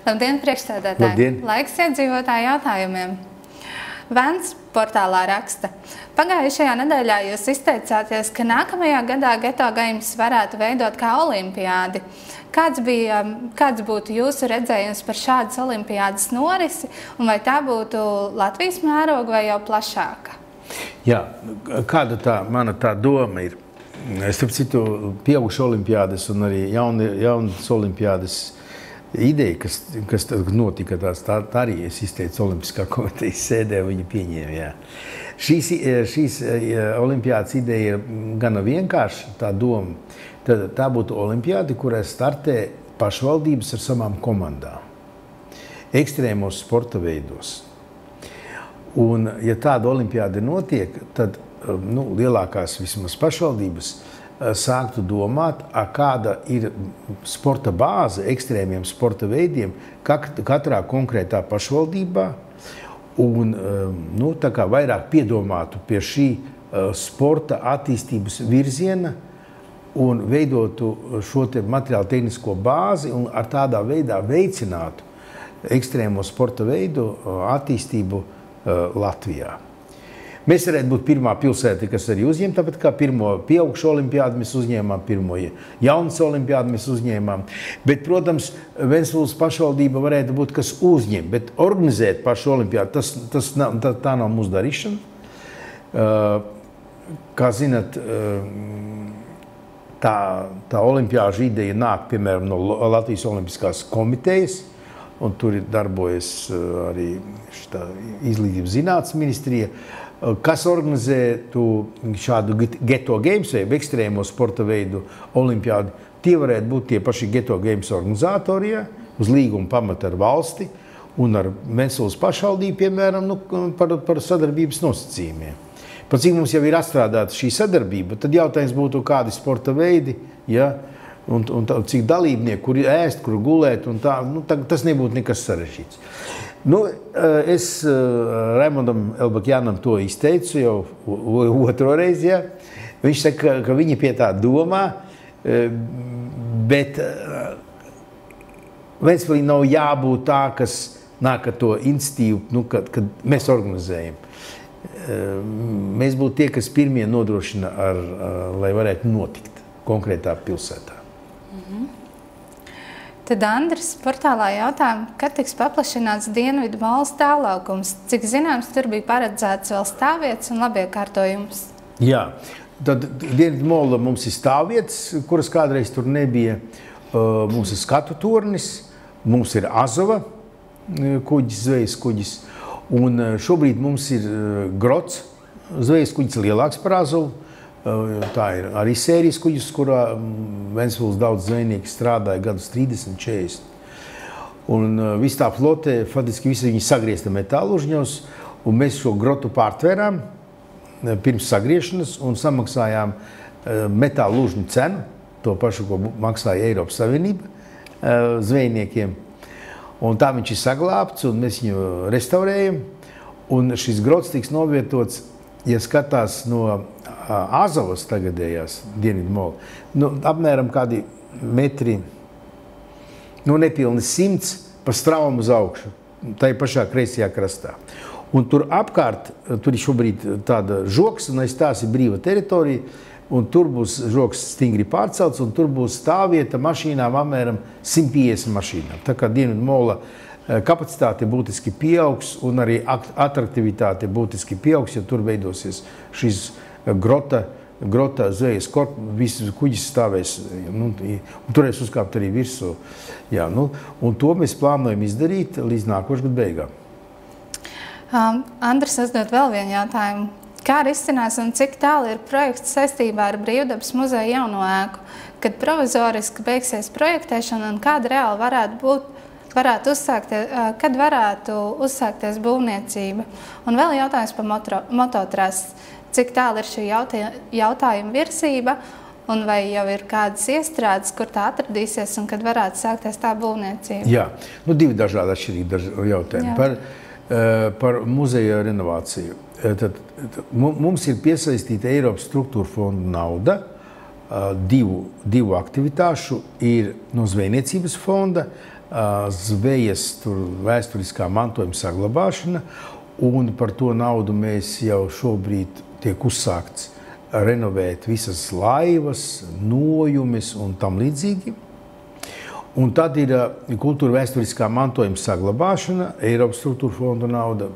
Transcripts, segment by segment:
Labdien, priekšsēdētāji! Labdien! Laiks iedzīvotāju jautājumiem. Vēns portālā raksta. Pagājušajā nedēļā jūs izteicāties, ka nākamajā gadā Geto Games varētu veidot kā olimpiādi. Kāds būtu jūsu redzējums par šādas olimpiādas norisi, un vai tā būtu Latvijas mēroga vai jau plašāka? Jā, kāda tā mana tā doma ir? Starp citu, pieaugušu olimpiādas un arī jaunas olimpiādas ideja, kas notika, tā arī es izteicu Olimpiskā komitejas sēdē, viņi pieņēma. Jā. Šīs olimpiādas ideja ir gana vienkārša, tā doma. Tā būtu olimpiāda, kurai startē pašvaldības ar savām komandām, ekstrēmos sporta veidos. Un, ja tāda olimpiāda notiek, tad lielākās vismaz pašvaldības sāktu domāt, kāda ir sporta bāze ekstrēmiem sporta veidiem katrā konkrētā pašvaldībā, un tā kā vairāk piedomātu pie šī sporta attīstības virziena un veidotu šo te materiālu tehnisko bāzi un ar tādā veidā veicinātu ekstrēmo sporta veidu attīstību Latvijā. Mēs varētu būt pirmā pilsēta, kas arī uzņem, tāpat kā pirmo pieaugušo olimpiādu mēs uzņēmām, pirmo jaunas olimpiādu mēs uzņēmām. Bet, protams, Ventspils pašvaldība varētu būt, kas uzņem, bet organizēt pašu olimpiādu, tā nav mūsu darīšana. Kā zinat, tā olimpiāžu ideja nāk, piemēram, no Latvijas Olimpiskās komitejas, un tur darbojas arī Izglītības zinātnes ministrija, kas organizētu šādu Geto Games vai ekstrēmo sporta veidu olimpiādu. Tie varētu būt tie paši Geto Games organizatori, uz līguma pamata ar valsti un ar Ventspils pašvaldību, piemēram, par sadarbības nosacījumiem. Par cik mums jau ir atstrādāta šī sadarbība, tad jautājums būtu, kādi sporta veidi, un cik dalībnieki, kur ēst, kur gulēt, un tā, tas nebūtu nekas sarežģīts. Es Raimondam Elbakjanam to izteicu jau otro reizi, ja. Viņš saka, ka viņi pie tā domā, bet Ventspilī nav jābūt tā, kas nāk ar to institīvu, kad mēs organizējam. Mēs būtu tie, kas pirmie nodrošina, lai varētu notikt konkrētā pilsētā. Tad Andris portālā jautā, kad tiks paplašināts Dienvidu molas tālaukums? Cik zināms, tur bija paredzēts vēl stāvvietas un labiekārtojums? Jā, tad Dienvidu mola mums ir stāvvietas, kuras kādreiz tur nebija. Mums ir skatu tornis, mums ir Azova kuģis, zvejas kuģis. Un šobrīd mums ir Grots, zvejas kuģis lielāks par Azovu. Tā ir arī sērijas kuģis, kurā Ventspils daudz zvejnieki strādāja gadus 30, 40. Un viss tā flote, faktiski visi viņi sagriezta metāla užņos, un mēs šo grotu pārtvērām pirms sagriešanas un samaksājām metāla užņu cenu, to pašu, ko maksāja Eiropas Savienība zvejniekiem. Un tā viņš ir saglābts, un mēs viņu restaurējam, un šis grots tiks novietots, ja skatās no Azovas tagadējās Dienvidu mola, apmēram kādi metri, nepilni 100 pa straumu uz augšu, tā ir pašā kreisajā krastā. Un tur apkārt, tur ir šobrīd tāda žoks, un aiz tās ir brīva teritorija, un tur būs žoks stingri pārcelts, un tur būs stāvvieta mašīnām apmēram 150 mašīnām. Tā kā Dienvidu mola kapacitāte būtiski pieaugs, un arī atraktivitāte būtiski pieaugs, ja tur veidosies šis grota zvejas korpus, visi kuģis stāvēs, un turēs uzkāpt arī virsū. Jā, un to mēs plānojam izdarīt līdz nākošā gada beigām. Andris uzdod vēl vienu jautājumu. Kā risinās un cik tālu ir projekts saistībā ar Brīvdabas muzeja jauno ēku, kad provizoriski beigsies projektēšana un kāda reāli kad varētu uzsākties būvniecība? Un vēl jautājums par mototrases. Cik tālu ir šī jautājuma virzība un vai jau ir kādas iestrādes, kur tā atradīsies un kad varētu sākties tā būvniecība? Jā, divi dažādi atšķirīgi jautājumi. Par muzeja renovāciju. Tad mums ir piesaistīta Eiropas struktūra fonda nauda, divu aktivitāšu ir no zvejniecības fonda, zvejas vēsturiskā mantojuma saglabāšana, un par to naudu mēs jau šobrīd tiek uzsākts renovēt visas laivas, nojumes un tam līdzīgi. Un tad ir kultūra vēsturiskā mantojuma saglabāšana, Eiropas struktūra fonda nauda,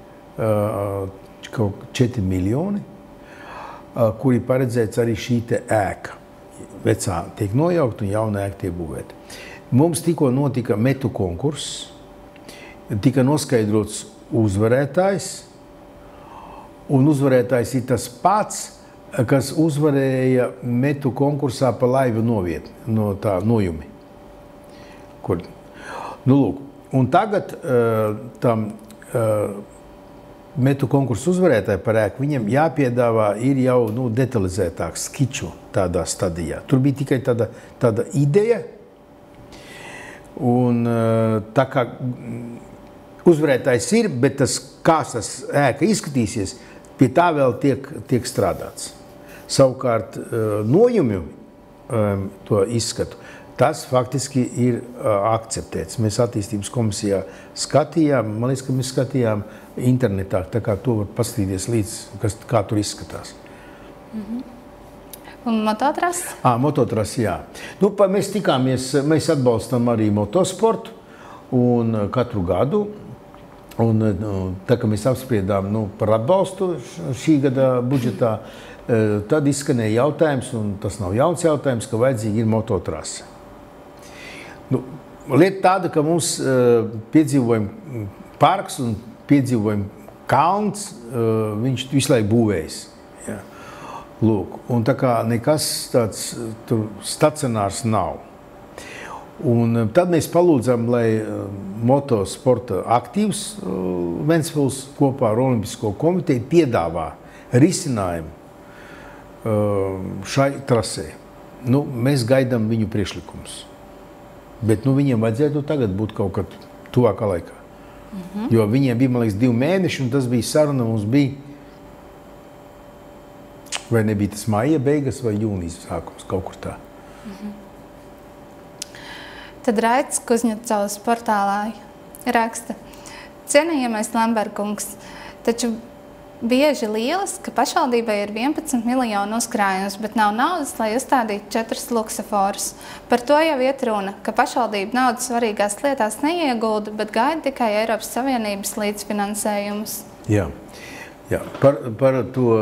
kaut 4 miljoni, kuri paredzēts arī šī te ēka. Vecā tiek nojaukt un jauna ēka tiek būvēta. Mums tikko notika metu konkurss, tika noskaidrots uzvarētājs, un uzvarētājs ir tas pats, kas uzvarēja metu konkursā pa laivu novietni, no tā nojumi. Kur? Nu, lūk, un tagad tam metu konkursu uzvarētāji par ēku, viņam jāpiedāvā ir jau detalizētāks skiču tādā stadijā. Tur bija tikai tāda ideja, un tā kā uzvarētājs ir, bet kā tas ēka izskatīsies, pie tā vēl tiek strādāts. Savukārt nojumju to izskatu, tas faktiski ir akceptēts. Mēs attīstības komisijā skatījām, man liekas, ka mēs skatījām internetā, tā kā to var paskatīties līdz, kā tur izskatās. Un mototras? Mototras, jā. Nu, mēs atbalstam arī motosportu un katru gadu. Un tā kā mēs apspriedām par atbalstu šī gada budžetā, tad izskanēja jautājums, un tas nav jauns jautājums, ka vajadzīgi ir mototrasa. Lieta tāda, ka mums piedzīvojam parks un piedzīvojam kalns, viņš visu laiku būvējas. Ja. Lūk, un tā kā nekas tāds tur stacionārs nav. Un tad mēs palūdzam, lai motosporta aktīvs Ventspils kopā ar Olimpisko komiteju piedāvā risinājumu šai trasē. Mēs gaidām viņu priekšlikumus. Bet viņiem vajadzētu tagad būt kaut kad tuvākā laikā. Jo viņiem bija, man liekas, 2 mēneši, un tas bija saruna, mums bija, vai nebija tas maija beigas vai jūnijas sākums, kaut kur tā. Tad Raits Kuzņecovs portālā raksta: Cienījamais Lemberkungs, taču bieži lielas, ka pašvaldībai ir 11 miljonu uzkrājums, bet nav naudas, lai uzstādītu 4 luksaforus. Par to jau iet runa, ka pašvaldība naudas svarīgās lietās neiegulda, bet gaida tikai Eiropas Savienības līdzfinansējumus. Jā. Par to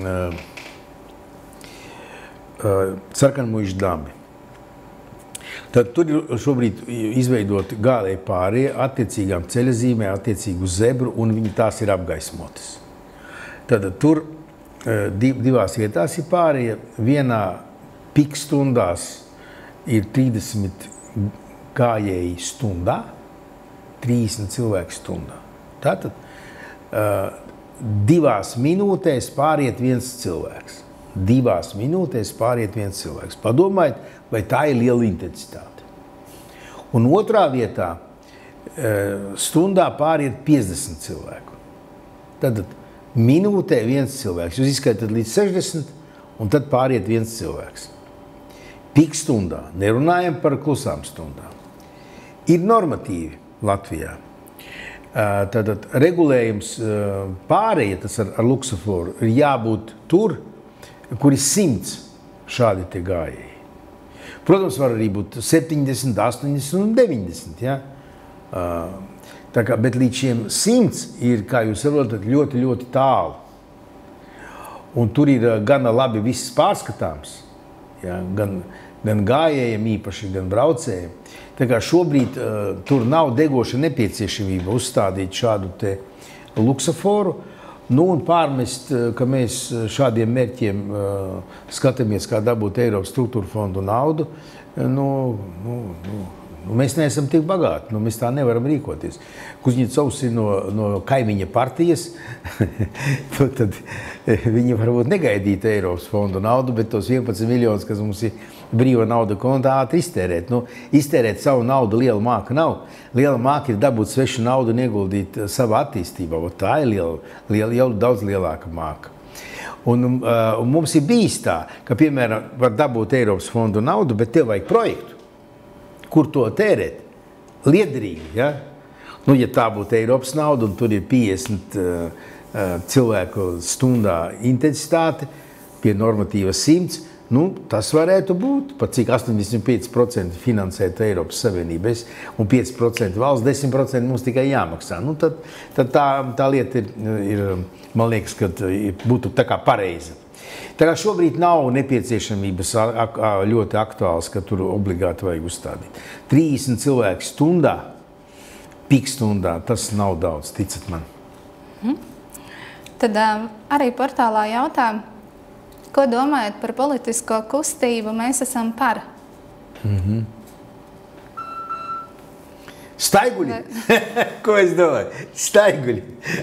sarkanmuižu dabi. Tad tur ir šobrīd izveidoti gājēji pārējie attiecīgām ceļazīmēm, attiecīgu zebru, un viņi tās ir apgaismotas. Tad tur divās vietās ir pārējie. Vienā pikstundās ir 30 gājēji stundā, 30 cilvēki stundā. Tātad 2 minūtēs pāriet viens cilvēks. 2 minūtēs pāriet viens cilvēks. Padomājiet, vai tā ir liela intensitāte. Un otrā vietā stundā pāriet 50 cilvēku. Tad minūtē viens cilvēks. Jūs izskaitat līdz 60, un tad pāriet viens cilvēks. Pikstundā. Nerunājam par klusām stundām. Ir normatīvi Latvijā. Tātad regulējums pārējie, tas ar luksaforu, ir jābūt tur, kur ir 100 šādi te gājēji. Protams, var arī būt 70, 80 un 90. Ja? Bet līdz šiem 100 ir, kā jūs saprotat, ļoti, ļoti tālu. Un tur ir gana labi viss pārskatāms. Ja? Gan gājējiem īpaši, gan braucējiem. Tā kā šobrīd tur nav degoša nepieciešamība uzstādīt šādu te luksaforu. Un pārmest, ka mēs šādiem mērķiem skatāmies, kā dabūt Eiropas struktūra fondu naudu, mēs neesam tik bagāti, mēs tā nevaram rīkoties. Kuzņecovs ir no kaimiņa partijas, tad viņi varbūt negaidītu Eiropas fondu naudu, bet tos 11 miljonus, kas mums ir brīva nauda kontā, ātri iztērēt. Iztērēt savu naudu liela māka nav. Liela māka ir dabūt svešu naudu un ieguldīt savā attīstībā. Tā ir jau daudz lielāka māka. Un mums ir bijis tā, ka, piemēram, var dabūt Eiropas fondu naudu, bet tev vajag projektu. Kur to tērēt? liederīgi. Ja? Nu, ja tā būtu Eiropas nauda un tur ir 50 cilvēku stundā intensitāte pie normatīva 100, nu, tas varētu būt, pat cik 85% finansētu Eiropas Savienības un 5% valsts, 10% mums tikai jāmaksā. Nu, tad tā lieta ir, man liekas, ka būtu tā kā pareiza. Tā kā šobrīd nav nepieciešamības ļoti aktuāls, ka tur obligāti vajag uzstādīt. 30 cilvēku stundā, pikstundā, tas nav daudz, ticat man. Tad arī portālā jautā, ko domājat par politisko kustību Mēs esam par? Staiguļi? Ko es domāju? Staiguļi.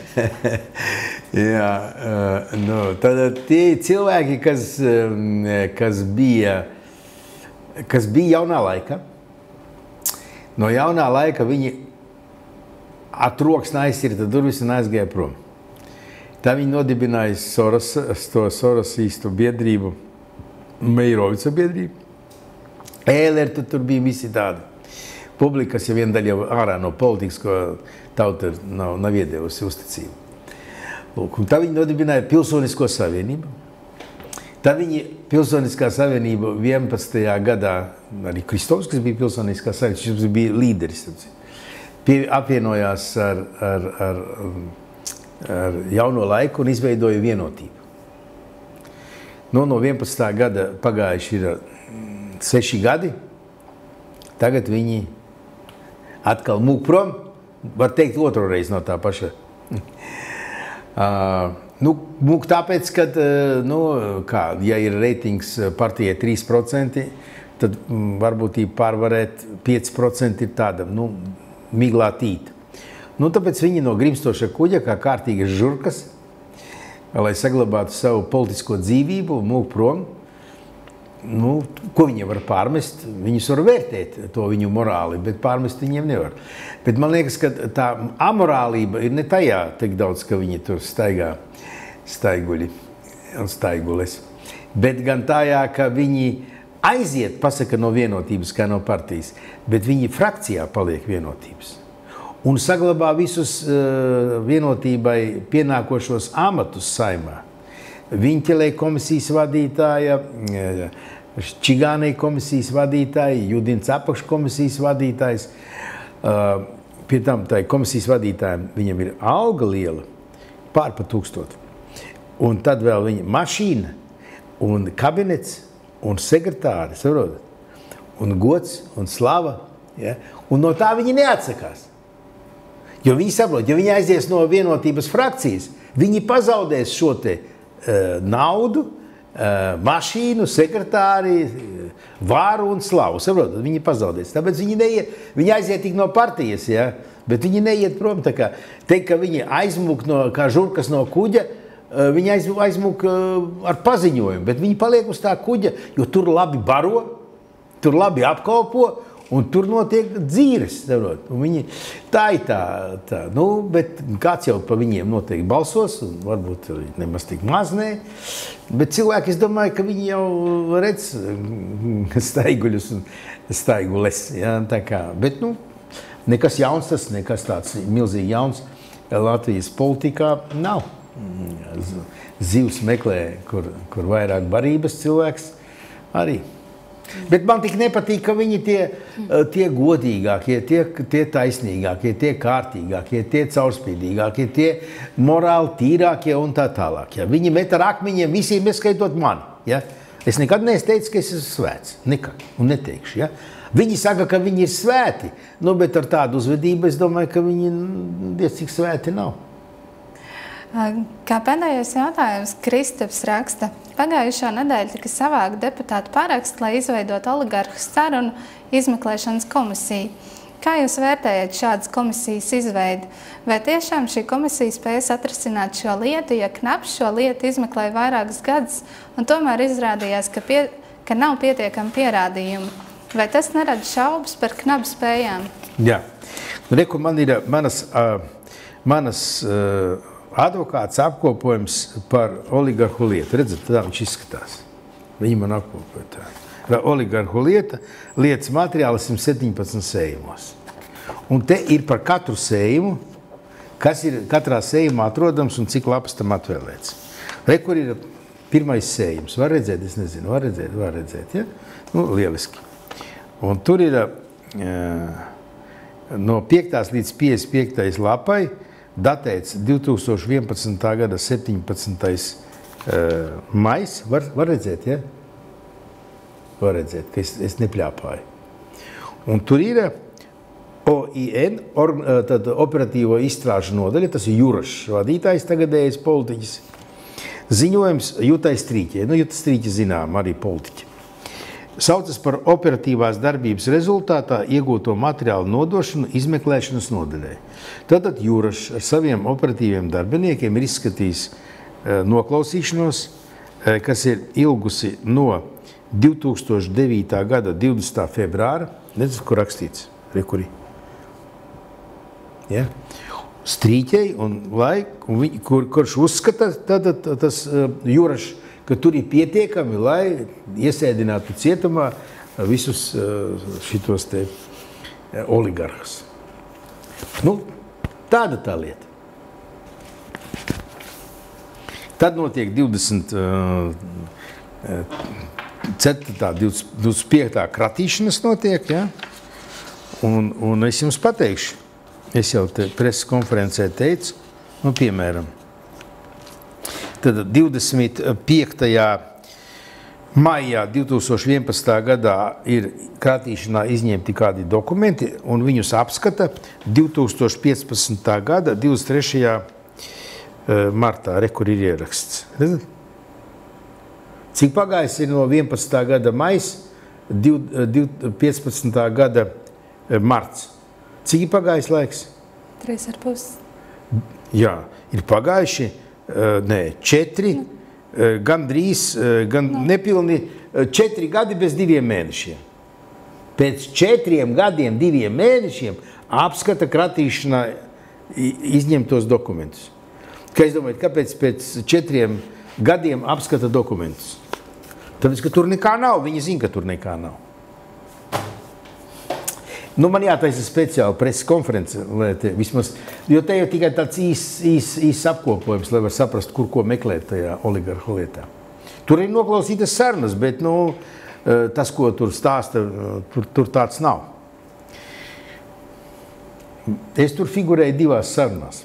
Jā, nu, tad tie cilvēki, kas bija jaunā laika, no jaunā laika viņi atroksni aizsirta durvis un aizgāja prom. Tā viņi nodibināja Sorosīstu biedrību, Meirovica biedrību. Ēlertu tur bija visi tādi. Publikas jau viena daļa jau ārā no politikas, ko tauta nav iedevusi uzticību. Lūk, un tā viņi nodibināja Pilsonisko savienību. Tā viņi Pilsoniskā savienība 11. gadā, arī Kristovskis bija Pilsoniskā savienība, šis bija līderis. Apvienojās ar jauno laiku un izveidoja vienotību. No 11. gada pagājuši ir 6 gadi, tagad viņi atkal mūk prom, var teikt otru reizi no tā paša. Mūk tāpēc, ka, ja ir reitings partijai 3%, tad varbūtība pārvarēt 5% ir tāda, miglā tīta. Tāpēc viņi no grimstoša kuģa, kā kārtīgas žurkas, lai saglabātu savu politisko dzīvību, mūk prom. Ko viņiem var pārmest? Viņus var vērtēt, to viņu morāli, bet pārmest viņiem nevar. Bet man liekas, ka tā amorālība ir ne tajā tik daudz, ka viņi tur staigā staiguļi un staigules, bet gan tajā, ka viņi aiziet, pasaka no vienotības, kā no partijas, bet viņi frakcijā paliek vienotības. Un saglabā visus vienotībai pienākošos amatus Saeimā. Viņķelē komisijas vadītāja, Čigānei komisijas vadītāja, Judins apakškomisijas vadītājs. Pie tam tai komisijas vadītājiem viņam ir alga liela, pār pa 1000. Un tad vēl viņa mašīna un kabinets un sekretāri, saprotat? Un gods un slava. Ja? Un no tā viņi neatsakās. Jo viņi saprot, ja viņi aizies no vienotības frakcijas, viņi pazaudēs šo te naudu, mašīnu, sekretāri, vāru un slavu. Saprotat, viņi pazaudēs. Tāpēc viņi aiziet tik no partijas, ja? Bet viņi neiet prom. Tā kā teikt, ka viņi aizmūk kā žurkas no kuģa, viņi aizmūk ar paziņojumu, bet viņi paliek uz tā kuģa, jo tur labi baro, tur labi apkalpo, un tur notiek dzīves. Viņi, tā ir tā. Bet kāds jau pa viņiem noteikti balsos, un varbūt nemaz tik maz nē. Bet cilvēki, es domāju, ka viņi jau redz staiguļus un staigules. Ja? Tā kā, bet, nekas jauns tas, nekas tāds milzīgi jauns Latvijas politikā nav. Zivs meklē, kur vairāk barības cilvēks arī. Bet man tik nepatīk, ka viņi tie godīgākie, tie taisnīgākie, tie kārtīgākie, tie caurspīdīgākie, tie morāli tīrākie un tā tālāk. Ja? Viņi met ar akmeņiem visiem, ieskaitot mani. Ja? Es nekad neesmu ka es esmu svēts. Nekad. Un neteikšu. Ja? Viņi saka, ka viņi ir svēti, bet ar tādu uzvedību es domāju, ka viņi diez cik svēti nav. Kā pēdējais jautājums, Kristaps raksta. Pagājušā nedēļa tika savākt deputātu parakstu, lai izveidot oligarhu sarunu izmeklēšanas komisiju. Kā jūs vērtējat šādas komisijas izveidi? Vai tiešām šī komisija spējas atrisināt šo lietu, ja Knaps šo lietu izmeklēja vairākus gadus un tomēr izrādījās, ka nav pietiekami pierādījumi? Vai tas nerada šaubas par Knapa spējām? Jā. Reku, man ir manas advokāts apkopojums par oligarhu lietu. Redzat, tā viņš izskatās. Viņi man apkopoja tā. Oligarhu lietas materiāli 117 sējumos. Un te ir par katru sējumu, kas ir katrā sējumā atrodams un cik lapas tam atvēlēts. Re, kur ir pirmais sējums? Var redzēt? Es nezinu. Var redzēt, ja? Nu, lieliski. Un tur ir no 5. līdz 55. lapai datēts 2011. gada 17. Mais. Var redzēt, ja? Var redzēt, ka es nepļāpāju. Un tur ir OIN, tad operatīvo izstrāžu nodaļa, tas ir Jurašs vadītājs, tagadējais politiķis. Ziņojums Jutai Strīķei. Nu, Juta Strīķe zinām, arī politiķi. Saucas par operatīvās darbības rezultātā iegūto materiālu nodošanu izmeklēšanas nodaļai. Tātad Jurašs ar saviem operatīviem darbiniekiem ir izskatījis noklausīšanos, kas ir ilgusi no 2009. gada 20. februāra. Nezinu, kur rakstīts. Rekuri. Ja? Strīķei un laiku, kurš uzskata tas Jurašs, ka tur ir pietiekami, lai iesēdinātu cietumā visus šitos te oligarhus. Nu, tāda tā lieta. Tad notiek 25. kratīšanas notiek, ja? Un es jums pateikšu, es jau te preses konferencē teicu, nu, piemēram, tad 25. maijā 2011. gadā ir kratīšanā izņemti kādi dokumenti, un viņus apskata 2015. gada 23. martā, kur ir ieraksts. Cik pagājis ir no 11. gada maijs, 15. gada marts? Cik ir pagājis laiks? 3,5. Jā, ir pagājuši 4, gandrīz, nepilni 4 gadi bez 2 mēnešiem. Pēc 4 gadiem, 2 mēnešiem apskata kratīšanā izņemtos dokumentus. Kā es domāju, kāpēc pēc 4 gadiem apskata dokumentus? Tāpēc, ka tur nekā nav, viņi zina, ka tur nekā nav. Nu, man jātaisa speciāli preses konference, vismaz, jo te jau tikai tāds īs apkopojums, lai var saprast, kur ko meklēt tajā oligarhu lietā. Tur ir noklausītas sarunas, bet, nu, tas, ko tur stāsta, tur tāds nav. Es tur figurēju 2 sarunās.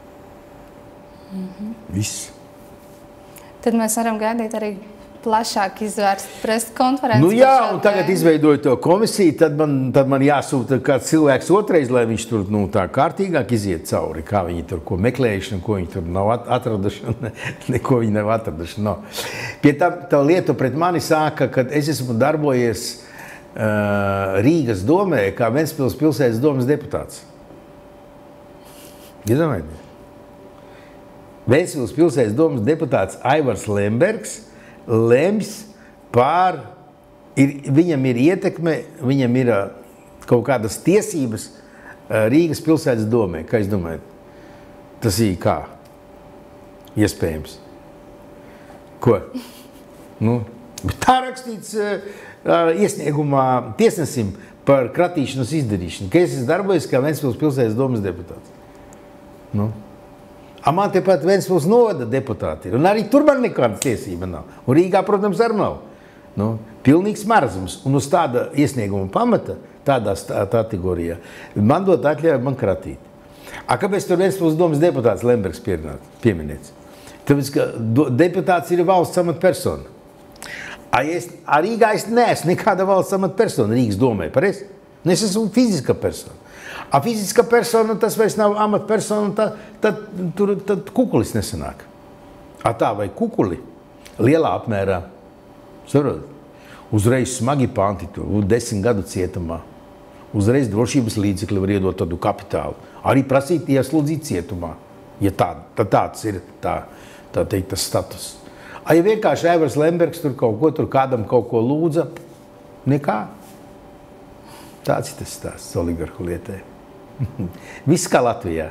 Viss. Tad mēs varam gaidīt arī plašāk izvērst preses konferenci. Nu jā, un tagad izveidoju to komisiju, tad man jāsūta kāds cilvēks otrais, lai viņš tur tā kārtīgāk iziet cauri, kā viņi tur ko meklējuši, ko viņi tur nav atraduši, neko viņi nav atraduši. No. Pie tā lieta pret mani sāka, kad es esmu darbojies Rīgas domē, kā Ventspils pilsētas domas deputāts. Iedomājieties. Ventspils pilsētas domas deputāts Aivars Lembergs lems pār, viņam ir ietekme, viņam ir kaut kādas tiesības Rīgas pilsētas domē. Kā es domāju, tas ir kā? Iespējams. Ko? Nu, tā rakstīts iesniegumā tiesnesim par kratīšanas izdarīšanu, ka es darbojies kā Ventspils pilsētas domas deputāts. Nu. Man tepat Ventspils novada deputāti ir, un arī tur man nekāda tiesība nav. Un Rīgā, protams, arī nav. Nu, pilnīgs marazums. Un uz tāda iesnieguma pamata, tādā kategorijā, man dot atļauju man kratīt. Kāpēc tur Ventspils domas deputāts Lembergs pieminēts? Tāpēc, ka deputāts ir valsts amatpersona. Rīgā es neesmu nekāda valsts amatpersona Rīgas domē, pareizi? Es esmu fiziska persona. Fiziska persona, tas vairs nav amatpersona, tad kukulis nesanāk. Tā vai kukuli lielā apmērā, saprotat, uzreiz smagi panti, 10 gadu cietumā, uzreiz drošības līdzekļi var iedot tādu kapitālu, arī prasīt ieslodzīt cietumā, ja tāds ir tā teikt tas status. Ja vienkārši Aivars Lembergs tur kādam kaut ko lūdza, nekā. Tāds ir tas stāsts oligarhu lietai. Viss kā Latvijā.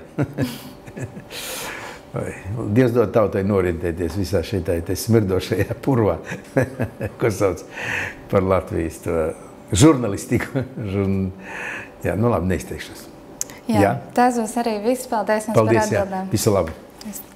Dievs dod tautai norientēties visā šitā smirdošajā purvā, ko sauc par Latvijas žurnalistiku. Jā, nu labi, neizteikšos. Jā, tas būs arī viss. Paldies jums par Paldies, jā. atbildēm. Visu labu.